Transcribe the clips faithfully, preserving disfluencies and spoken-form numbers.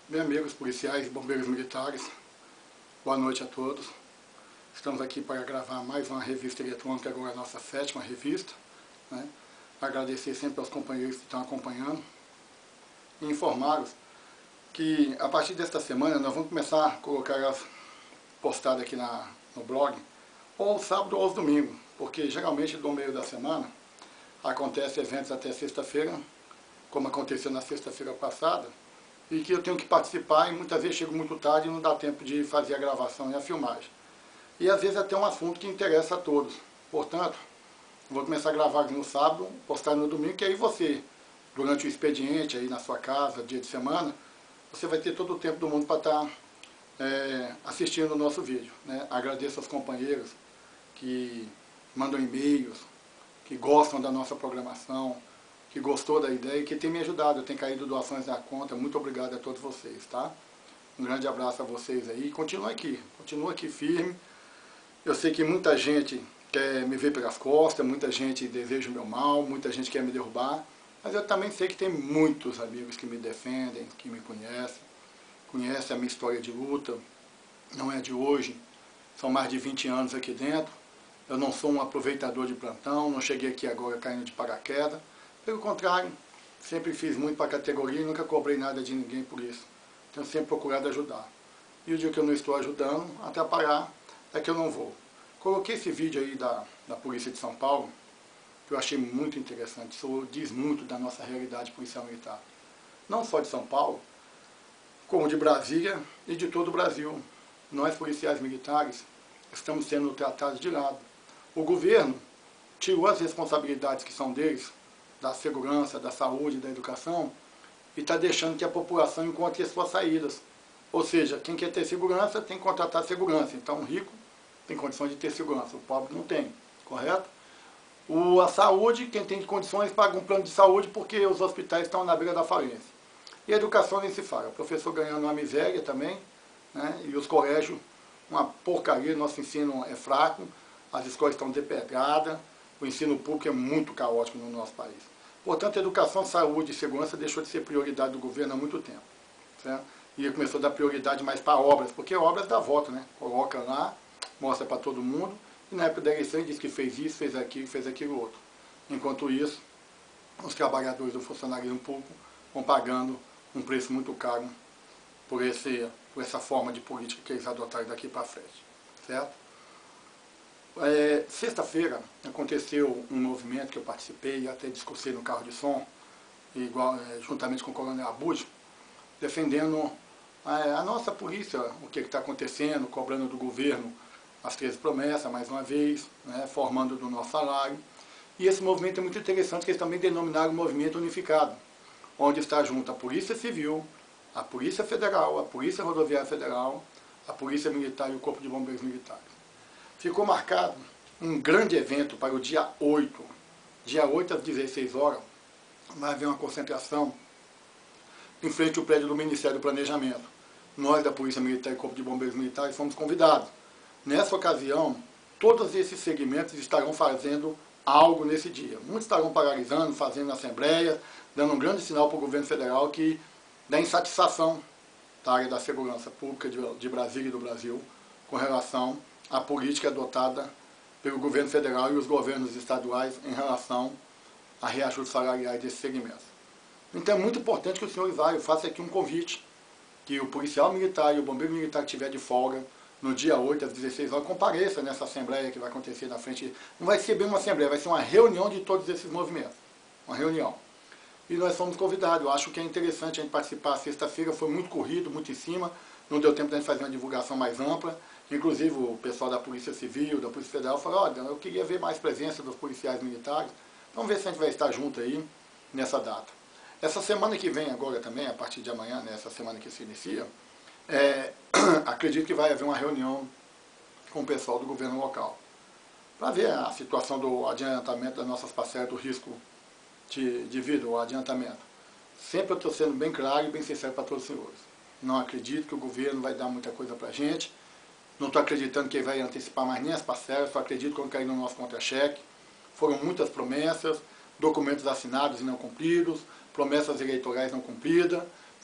Bem, amigos policiais e bombeiros militares, boa noite a todos. Estamos aqui para gravar mais uma revista eletrônica, agora a nossa sétima revista, né? Agradecer sempre aos companheiros que estão acompanhando e informá-los que a partir desta semana nós vamos começar a colocar as postadas aqui na, no blog, ou sábado ou aos domingos, porque geralmente no meio da semana acontecem eventos até sexta-feira, como aconteceu na sexta-feira passada, e que eu tenho que participar e muitas vezes chego muito tarde e não dá tempo de fazer a gravação e a filmagem. E às vezes até um assunto que interessa a todos. Portanto, vou começar a gravar no sábado, postar no domingo, que aí você, durante o expediente aí na sua casa, dia de semana, você vai ter todo o tempo do mundo para estar é, assistindo o nosso vídeo, né? Agradeço aos companheiros que mandam e-mails, que gostam da nossa programação, que gostou da ideia e que tem me ajudado. Eu tenho caído doações na conta. Muito obrigado a todos vocês, tá? Um grande abraço a vocês aí. Continua aqui, continua aqui firme. Eu sei que muita gente quer me ver pelas costas, muita gente deseja o meu mal, muita gente quer me derrubar, mas eu também sei que tem muitos amigos que me defendem, que me conhecem, conhecem a minha história de luta, não é de hoje, são mais de vinte anos aqui dentro. Eu não sou um aproveitador de plantão, não cheguei aqui agora caindo de paraquedas. Pelo contrário, sempre fiz muito para a categoria e nunca cobrei nada de ninguém por isso. Tenho sempre procurado ajudar. E o dia que eu não estou ajudando, atrapalhar, é que eu não vou. Coloquei esse vídeo aí da, da Polícia de São Paulo, que eu achei muito interessante. Isso diz muito da nossa realidade policial militar. Não só de São Paulo, como de Brasília e de todo o Brasil. Nós, policiais militares, estamos sendo tratados de lado. O governo tirou as responsabilidades que são deles, da segurança, da saúde, da educação, e está deixando que a população encontre as suas saídas. Ou seja, quem quer ter segurança tem que contratar segurança. Então o rico tem condições de ter segurança, o pobre não tem, correto? O, a saúde, quem tem condições paga um plano de saúde porque os hospitais estão na beira da falência. E a educação nem se fala, o professor ganhando uma miséria também, né? E os colégios, uma porcaria, nosso ensino é fraco, as escolas estão depedradas, o ensino público é muito caótico no nosso país. Portanto, a educação, saúde e segurança deixou de ser prioridade do governo há muito tempo. Certo? E ele começou a dar prioridade mais para obras, porque obras dá voto, né? Coloca lá, mostra para todo mundo, e na época da eleição ele diz que fez isso, fez aquilo, fez aquilo outro. Enquanto isso, os trabalhadores do funcionalismo público vão pagando um preço muito caro por, esse, por essa forma de política que eles adotaram daqui para frente. Certo? É, Sexta-feira aconteceu um movimento que eu participei e até discursei no carro de som, igual, é, juntamente com o coronel Abud, defendendo é, a nossa polícia, o que está acontecendo, cobrando do governo as treze promessas, mais uma vez, né, formando do nosso salário. E esse movimento é muito interessante, que eles também denominaram Movimento Unificado, onde está junto a Polícia Civil, a Polícia Federal, a Polícia Rodoviária Federal, a Polícia Militar e o Corpo de Bombeiros Militares. Ficou marcado um grande evento para o dia oito. Dia oito às dezesseis horas, vai haver uma concentração em frente ao prédio do Ministério do Planejamento. Nós da Polícia Militar e Corpo de Bombeiros Militares fomos convidados. Nessa ocasião, todos esses segmentos estarão fazendo algo nesse dia. Muitos estarão paralisando, fazendo assembleia, dando um grande sinal para o governo federal que dá insatisfação da área da segurança pública de, de Brasília e do Brasil com relação à política adotada pelo governo federal e os governos estaduais em relação a reajustes salariais desses segmentos. Então é muito importante que os senhores vá, eu faço aqui um convite, que o policial militar e o bombeiro militar que estiver de folga, no dia oito às dezesseis horas, compareça nessa assembleia que vai acontecer na frente. Não vai ser bem uma assembleia, vai ser uma reunião de todos esses movimentos. Uma reunião. E nós fomos convidados. Eu acho que é interessante a gente participar. Sexta-feira foi muito corrido, muito em cima. Não deu tempo de a gente fazer uma divulgação mais ampla. Inclusive o pessoal da Polícia Civil, da Polícia Federal, falou, olha, eu queria ver mais presença dos policiais militares. Vamos ver se a gente vai estar junto aí nessa data. Essa semana que vem agora também, a partir de amanhã, nessa semana que se inicia, É, acredito que vai haver uma reunião com o pessoal do governo local para ver a situação do adiantamento das nossas parcelas do risco de, de vida, o adiantamento. Sempre eu estou sendo bem claro e bem sincero para todos os senhores. Não acredito que o governo vai dar muita coisa para a gente, não estou acreditando que ele vai antecipar mais nem as parcelas, só acredito que vão cair no nosso contra-cheque. Foram muitas promessas, documentos assinados e não cumpridos, promessas eleitorais não cumpridas,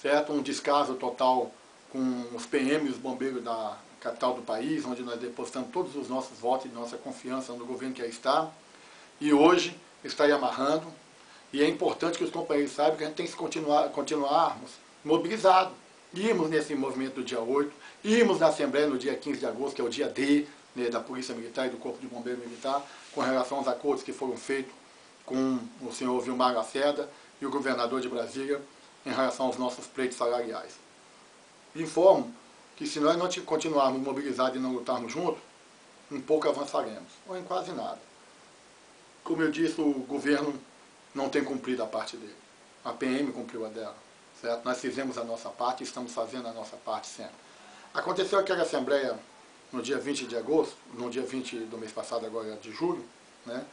certo? Um descaso total com os P M e os bombeiros da capital do país, onde nós depositamos todos os nossos votos e nossa confiança no governo que aí está. E hoje está aí amarrando. E é importante que os companheiros saibam que a gente tem que continuar, continuarmos mobilizados. Irmos nesse movimento do dia oito, irmos na Assembleia no dia quinze de agosto, que é o dia D, né, da Polícia Militar e do Corpo de Bombeiro Militar, com relação aos acordos que foram feitos com o senhor Vilmar Lacerda e o governador de Brasília em relação aos nossos pleitos salariais. Informo que se nós não continuarmos mobilizados e não lutarmos juntos, um pouco avançaremos, ou em quase nada. Como eu disse, o governo não tem cumprido a parte dele. A P M cumpriu a dela, certo? Nós fizemos a nossa parte e estamos fazendo a nossa parte sempre. Aconteceu aquela assembleia no dia vinte de agosto, no dia vinte do mês passado, agora de julho, né?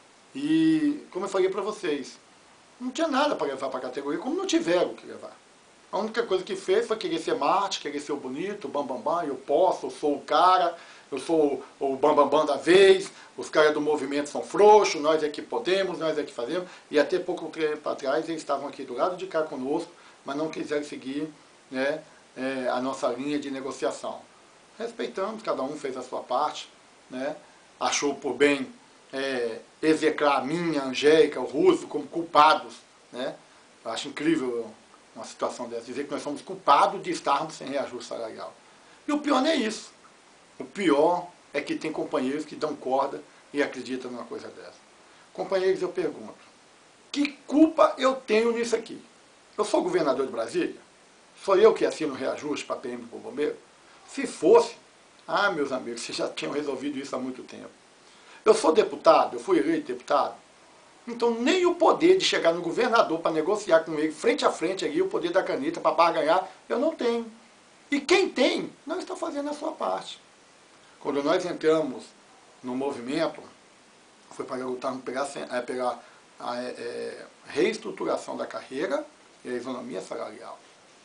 E, como eu falei para vocês, não tinha nada para levar para a categoria, como não tiveram o que levar. A única coisa que fez foi querer ser Marte, querer ser o bonito, o bambambam, bam, bam, eu posso, eu sou o cara, eu sou o bambambam bam, bam da vez, os caras do movimento são frouxos, nós é que podemos, nós é que fazemos. E até pouco tempo atrás eles estavam aqui do lado de cá conosco, mas não quiseram seguir, né, é, a nossa linha de negociação. Respeitamos, cada um fez a sua parte, né, achou por bem é, execrar a minha, a Angélica, o Russo como culpados, né. Eu acho incrível uma situação dessa, dizer que nós somos culpados de estarmos sem reajuste salarial. E o pior não é isso. O pior é que tem companheiros que dão corda e acreditam numa coisa dessa. Companheiros, eu pergunto, que culpa eu tenho nisso aqui? Eu sou governador de Brasília? Sou eu que assino o reajuste para P M do bombeiro? Se fosse, ah, meus amigos, vocês já tinham resolvido isso há muito tempo. Eu sou deputado, eu fui eleito deputado, então nem o poder de chegar no governador para negociar com ele, frente a frente, ali, o poder da caneta para barganhar, eu não tenho. E quem tem, não está fazendo a sua parte. Quando nós entramos no movimento, foi para lutarmos pegar, é, pegar a é, é, reestruturação da carreira e a isonomia salarial.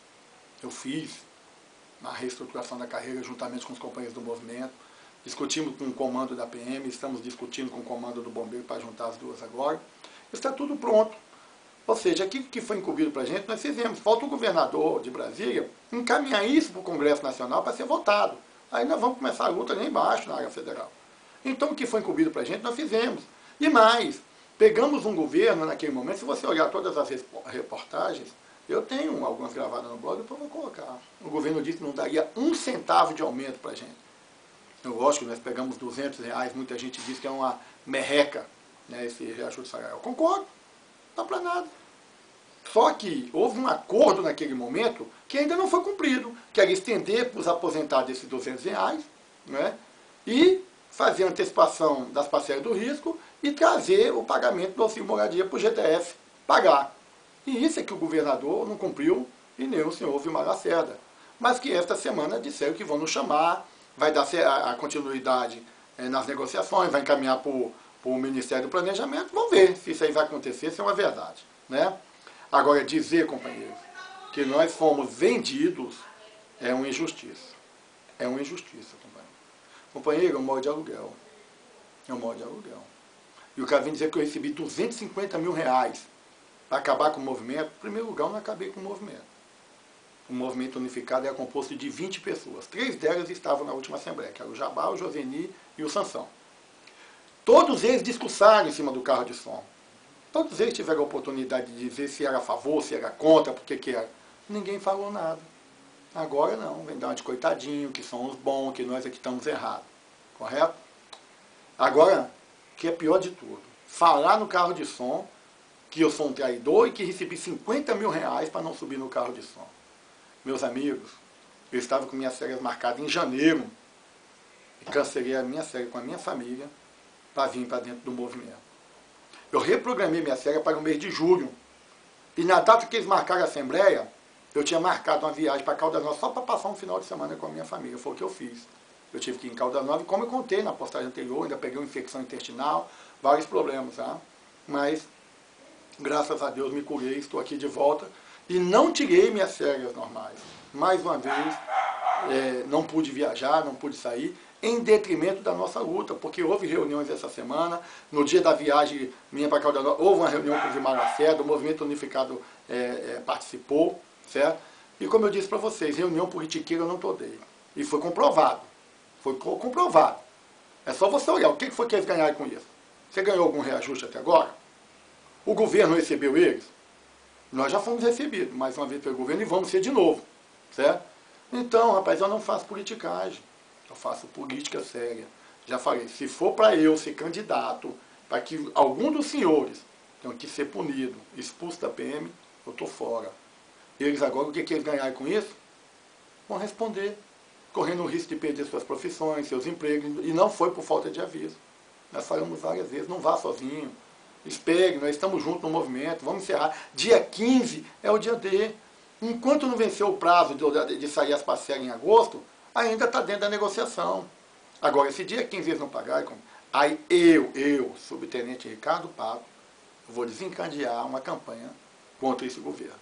Eu fiz a reestruturação da carreira juntamente com os companheiros do movimento, discutimos com o comando da P M, estamos discutindo com o comando do bombeiro para juntar as duas agora. Está tudo pronto. Ou seja, aquilo que foi incumbido para a gente, nós fizemos. Falta o governador de Brasília encaminhar isso para o Congresso Nacional para ser votado. Aí nós vamos começar a luta lá embaixo, na área federal. Então o que foi incumbido para a gente, nós fizemos. E mais, pegamos um governo naquele momento, se você olhar todas as reportagens, eu tenho algumas gravadas no blog, depois eu vou colocar. O governo disse que não daria um centavo de aumento para a gente. Eu lógico que nós pegamos duzentos reais, muita gente diz que é uma merreca, né, esse reajuste salarial. Eu concordo, não dá para nada. Só que houve um acordo naquele momento que ainda não foi cumprido, que era estender para os aposentados esses duzentos reais, né, e fazer a antecipação das parcelas do risco e trazer o pagamento do auxílio moradia para o G T F pagar. E isso é que o governador não cumpriu e nem o senhor Vilmar Lacerda. Mas que esta semana disseram que vão nos chamar, vai dar a continuidade nas negociações, vai encaminhar para o Ministério do Planejamento. Vamos ver se isso aí vai acontecer, se é uma verdade, né? Agora, dizer, companheiros, que nós fomos vendidos é uma injustiça. É uma injustiça, companheiro. Companheiro, eu moro de aluguel. Eu moro de aluguel. E o cara vem dizer que eu recebi duzentos e cinquenta mil reais para acabar com o movimento. Em primeiro lugar, eu não acabei com o movimento. O movimento unificado é composto de vinte pessoas. Três delas estavam na última assembleia, que era o Jabá, o Joseni e o Sansão. Todos eles discursaram em cima do carro de som. Todos eles tiveram a oportunidade de dizer se era a favor, se era contra, porque que era. Ninguém falou nada. Agora não, vem dar uma de coitadinho, que são os bons, que nós é que estamos errados. Correto? Agora, que é pior de tudo, falar no carro de som que eu sou um traidor e que recebi cinquenta mil reais para não subir no carro de som. Meus amigos, eu estava com minhas férias marcadas em janeiro e cancelei a minha férias com a minha família para vir para dentro do movimento. Eu reprogramei minha férias para o mês de julho. E na data que eles marcaram a assembleia, eu tinha marcado uma viagem para Caldas Novas só para passar um final de semana com a minha família. Foi o que eu fiz. Eu tive que ir em Caldas Novas, e como eu contei na postagem anterior, ainda peguei uma infecção intestinal, vários problemas, tá? Mas, graças a Deus, me curei, estou aqui de volta. E não tirei minhas férias normais. Mais uma vez, é, não pude viajar, não pude sair, em detrimento da nossa luta, porque houve reuniões essa semana, no dia da viagem minha para Caldas Novas, houve uma reunião com o Vilmar Lacerda, o Movimento Unificado é, é, participou, certo? E como eu disse para vocês, reunião politiqueira eu não odeio. E foi comprovado. Foi comprovado. É só você olhar. O que foi que eles ganharam com isso? Você ganhou algum reajuste até agora? O governo recebeu eles? Nós já fomos recebidos, mais uma vez pelo governo, e vamos ser de novo. Certo? Então, rapaz, eu não faço politicagem. Eu faço política séria. Já falei, se for para eu ser candidato, para que algum dos senhores tenha que ser punido, expulso da P M, eu estou fora. Eles agora, o que, que eles ganharam com isso? Vão responder, correndo o risco de perder suas profissões, seus empregos, e não foi por falta de aviso. Nós falamos várias vezes, não vá sozinho, espere, nós estamos juntos no movimento, vamos encerrar. Dia quinze é o dia D. Enquanto não venceu o prazo de, de sair as parcelas em agosto, ainda está dentro da negociação. Agora, esse dia quinze eles não pagarem, aí eu, eu, subtenente Ricardo Pato, vou desencadear uma campanha contra esse governo.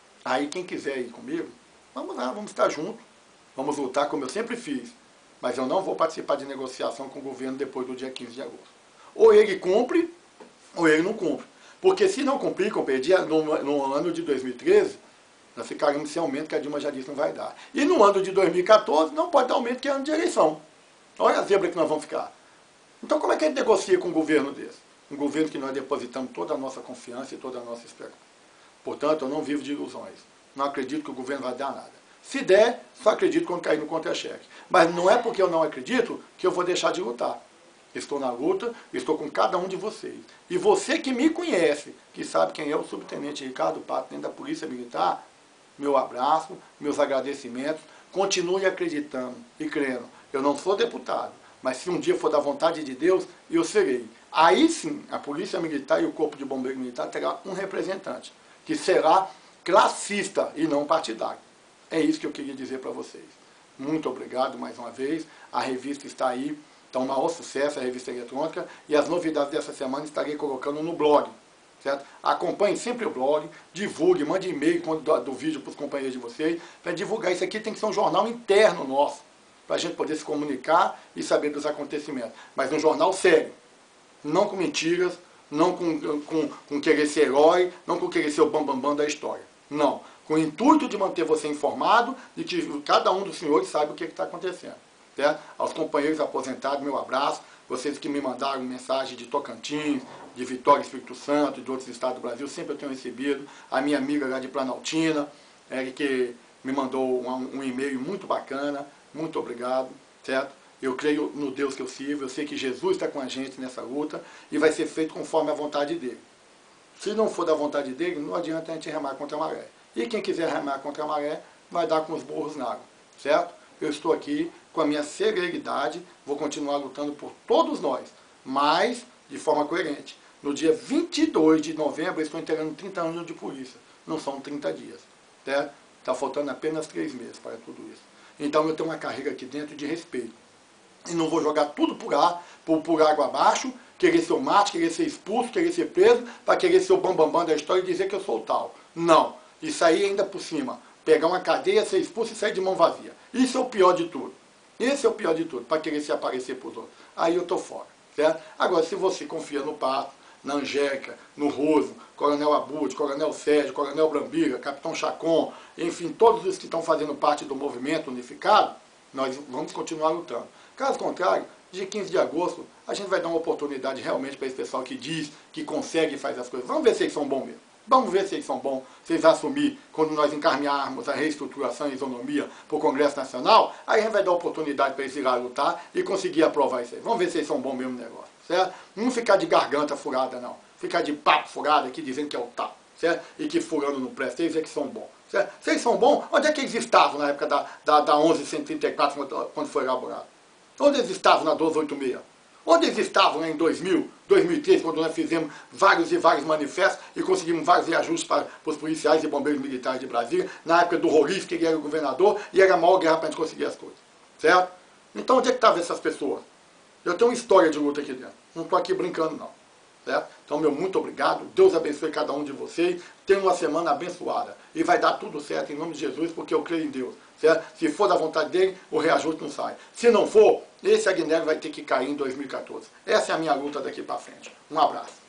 Aí quem quiser ir comigo, vamos lá, vamos estar juntos, vamos lutar como eu sempre fiz. Mas eu não vou participar de negociação com o governo depois do dia quinze de agosto. Ou ele cumpre, ou ele não cumpre. Porque se não cumprir, companheiro, no, no ano de dois mil e treze, nós ficaremos sem aumento, que a Dilma já disse que não vai dar. E no ano de dois mil e quatorze, não pode dar aumento, que é ano de eleição. Olha a zebra que nós vamos ficar. Então como é que a gente negocia com um governo desse? Um governo que nós depositamos toda a nossa confiança e toda a nossa esperança. Portanto, eu não vivo de ilusões. Não acredito que o governo vai dar nada. Se der, só acredito quando cair no contra-cheque. Mas não é porque eu não acredito que eu vou deixar de lutar. Estou na luta, estou com cada um de vocês. E você que me conhece, que sabe quem é o subtenente Ricardo Pato, dentro da Polícia Militar, meu abraço, meus agradecimentos. Continue acreditando e crendo. Eu não sou deputado, mas se um dia for da vontade de Deus, eu serei. Aí sim, a Polícia Militar e o Corpo de Bombeiro Militar terá um representante, que será classista e não partidário. É isso que eu queria dizer para vocês. Muito obrigado mais uma vez. A revista está aí, está um maior sucesso, a revista eletrônica, e as novidades dessa semana estarei colocando no blog. Certo? Acompanhe sempre o blog, divulgue, mande e-mail do, do vídeo para os companheiros de vocês. Para divulgar isso aqui tem que ser um jornal interno nosso, para a gente poder se comunicar e saber dos acontecimentos. Mas um jornal sério, não com mentiras, não com, com, com querer ser herói, não com querer ser o bambambam bam, bam da história. Não, com o intuito de manter você informado e que cada um dos senhores saiba o que está acontecendo. Certo? Aos companheiros aposentados, meu abraço. Vocês que me mandaram mensagem de Tocantins, de Vitória, Espírito Santo, de outros estados do Brasil, sempre eu tenho recebido. A minha amiga lá de Planaltina, é, que me mandou um, um e-mail muito bacana. Muito obrigado, certo? Eu creio no Deus que eu sirvo, eu sei que Jesus está com a gente nessa luta e vai ser feito conforme a vontade dele. Se não for da vontade dele, não adianta a gente remar contra a maré. E quem quiser remar contra a maré, vai dar com os burros na água, certo? Eu estou aqui com a minha serenidade, vou continuar lutando por todos nós, mas de forma coerente. No dia vinte e dois de novembro, eu estou integrando trinta anos de polícia. Não são trinta dias, certo? Está faltando apenas três meses para tudo isso. Então eu tenho uma carreira aqui dentro de respeito. E não vou jogar tudo por ar, por, por água abaixo, querer ser o mate, querer ser expulso, querer ser preso, para querer ser o bambambam bam, bam da história e dizer que eu sou o tal. Não. Isso aí ainda por cima. Pegar uma cadeia, ser expulso e sair de mão vazia. Isso é o pior de tudo. Esse é o pior de tudo, para querer se aparecer para os outros. Aí eu estou fora. Certo? Agora, se você confia no Pato, na Angélica, no Roso, Coronel Abud, Coronel Sérgio, Coronel Brambila, Capitão Chacon, enfim, todos os que estão fazendo parte do movimento unificado, nós vamos continuar lutando. Caso contrário, dia quinze de agosto, a gente vai dar uma oportunidade realmente para esse pessoal que diz, que consegue e faz as coisas. Vamos ver se eles são bons mesmo. Vamos ver se eles são bons, se eles assumir, quando nós encaminharmos a reestruturação e isonomia para o Congresso Nacional, aí a gente vai dar oportunidade para eles ir lá lutar e conseguir aprovar isso aí. Vamos ver se eles são bons mesmo no negócio, certo? Não ficar de garganta furada, não. Ficar de papo furado aqui, dizendo que é o tal, certo? E que furando não presta, eles é que são bons. Certo? Se eles são bons, onde é que eles estavam na época da, da, da onze cento e trinta e quatro, quando foi elaborado? Onde eles estavam na doze oitenta e seis? Onde eles estavam em dois mil, dois mil e três, quando nós fizemos vários e vários manifestos e conseguimos vários reajustes para, para os policiais e bombeiros militares de Brasília, na época do Roriz, que ele era o governador, e era a maior guerra para a gente conseguir as coisas. Certo? Então onde é que estavam essas pessoas? Eu tenho uma história de luta aqui dentro. Não estou aqui brincando, não. Certo? Então, meu muito obrigado. Deus abençoe cada um de vocês. Tenha uma semana abençoada. E vai dar tudo certo em nome de Jesus, porque eu creio em Deus. Certo? Se for da vontade dele, o reajuste não sai. Se não for, esse Agnello vai ter que cair em dois mil e quatorze. Essa é a minha luta daqui para frente. Um abraço.